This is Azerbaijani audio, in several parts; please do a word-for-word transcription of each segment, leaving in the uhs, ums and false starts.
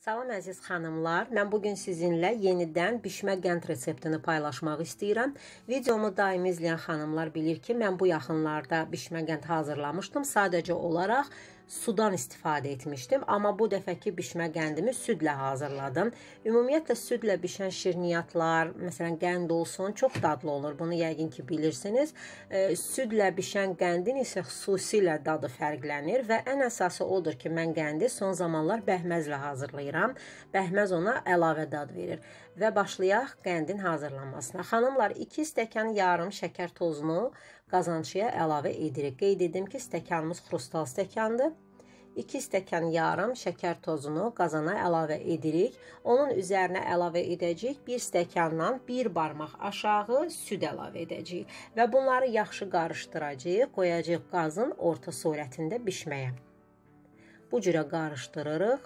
Salam əziz xanımlar, mən bugün sizinlə yenidən bişmə qənd reseptini paylaşmaq istəyirəm. Videomu daimi izləyən xanımlar bilir ki, mən bu yaxınlarda bişmə qənd hazırlamışdım. Sadəcə olaraq sudan istifadə etmişdim. Amma bu dəfəki bişmə qəndimi südlə hazırladım. Ümumiyyətlə südlə bişən şirniyyatlar, məsələn qənd olsun, çox dadlı olur. Bunu yəqin ki bilirsiniz. E, südlə bişən qəndin isə xüsusilə dadı fərqlənir və ən əsası odur ki, mən qəndi son zamanlar bəhməzlə hazırlayıram. Bəhməz ona əlavə dad verir. Və başlayaq qəndin hazırlanmasına. Xanımlar, iki stəkan yarım şəkər tozunu qazançıya əlavə edirik. Qeyd edim ki, stəkanımız xrustal stəkandır. iki stəkan yarım şəkər tozunu qazana əlavə edirik. Onun üzərinə əlavə edəcəyik bir stəkandan bir barmaq aşağı süd əlavə edəcəyik. Və bunları yaxşı qarışdıracağıq, qoyacağıq qazın orta surətində bişməyə. Bu cürə qarışdırırıq.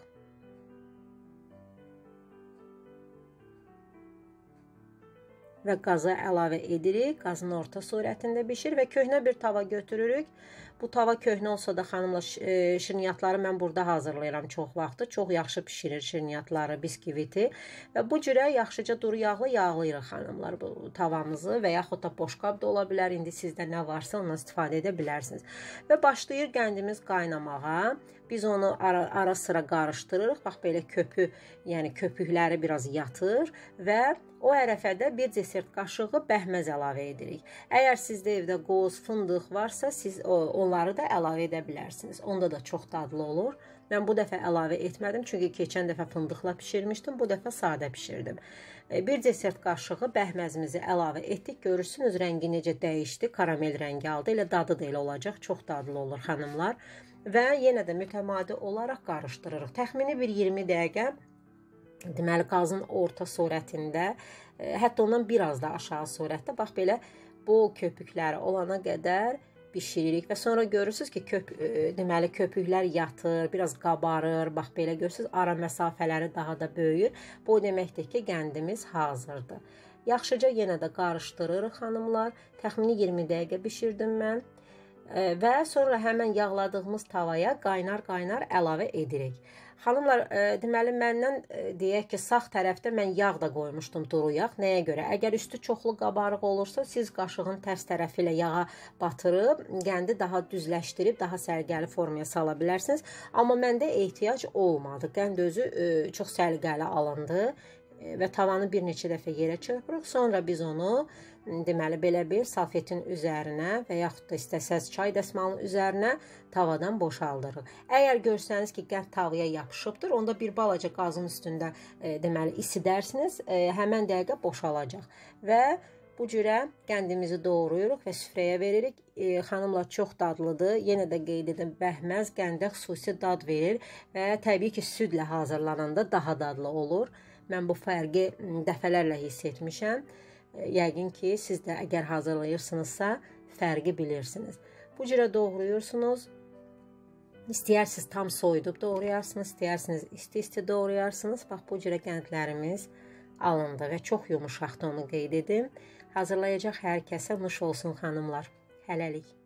Və qaza əlavə edirik. Qazın orta surətində bişir və köhnə bir tava götürürük. Bu tava köhnə olsa da xanımlar şirniyyatları mən burada hazırlayıram çox vaxtı. Çox yaxşı pişirir şirniyyatları, biskviti. Və bu cürə yaxşıca duru yağlı yağlayırıq xanımlar bu tavamızı və yaxud da boşqab da ola bilər. İndi sizdə nə varsa ondan istifadə edə bilərsiniz. Və başlayır qəndimiz qaynamağa. Biz onu ara, ara sıra qarışdırırıq. Bax belə köpü, yəni köpükləri biraz yatır və o ərəfədə bir desert qaşığı bəhməz əlavə edirik. Əgər sizdə evdə qoz, fındıq varsa, siz onları da əlavə edə bilərsiniz. Onda da çox dadlı olur. Mən bu dəfə əlavə etmədim, çünki keçən dəfə fındıqla pişirmişdim, bu dəfə sadə pişirdim. Bir desert qaşığı bəhməzimizi əlavə etdik. Görürsünüz, rəngi necə dəyişdi, karamel rəngi aldı. Elə dadı da elə olacaq, çox dadlı olur xanımlar. Və yenə də mütəmadi olaraq qarışdırırıq. Təxmini bir iyirmi dəqiqə, deməli qazın orta surətində, hətta ondan biraz da aşağı surətdə, bax belə bol köpükləri olana qədər bişiririk və sonra görürsünüz ki, köp, deməli köpüklər yatır, biraz qabarır, bax belə görürsünüz, ara məsafələri daha da böyüyür. Bu deməkdir ki, qəndimiz hazırdır. Yaxşıca yenə də qarışdırırıq xanımlar. Təxmini iyirmi dəqiqə bişirdim mən. Və sonra həmən yağladığımız tavaya qaynar-qaynar əlavə edirik. Xanımlar, deməli məndən deyək ki, sağ tərəfdə mən yağ da qoymuşdum, duru yağ. Nəyə görə? Əgər üstü çoxlu qabarıq olursa, siz qaşığın tərs tərəfi ilə yağa batırıb, qəndi daha düzləşdirib, daha sərgəli formaya sala bilərsiniz. Amma məndə ehtiyac olmadı. Qənd özü çox səliqəli alındı və tavanı bir neçə dəfə yerə çırpırıq. Sonra biz onu, deməli, belə bir salfetin üzərinə və yaxud da istəsəz çay dəsmalının üzərinə tavadan boşaldırıq. Əgər görsəniz ki, qənd tavaya yapışıbdır, onda bir balaca qazın üstündə, e, deməli, isidərsiniz, e, həmən dəqiqə boşalacaq. Və bu cürə qəndimizi doğrayırıq və süfrəyə veririk. E, xanımlar, çox dadlıdır. Yenə də qeyd edim, bəhməz qəndə xüsusi dad verir və təbii ki, südlə hazırlananda daha dadlı olur. Mən bu fərqi dəfələrlə hiss etmişəm. Yəqin ki, siz də əgər hazırlayırsınızsa, fərqi bilirsiniz. Bu cürə doğrayırsınız. İstəyirsiniz tam soyudub doğrayarsınız, istəyirsiniz isti-isti doğrayarsınız. Bax, bu cürə qəndlərimiz alındı və çox yumuşaqdır, onu qeyd edim. Hazırlayacaq hər kəsə nuş olsun xanımlar. Hələlik.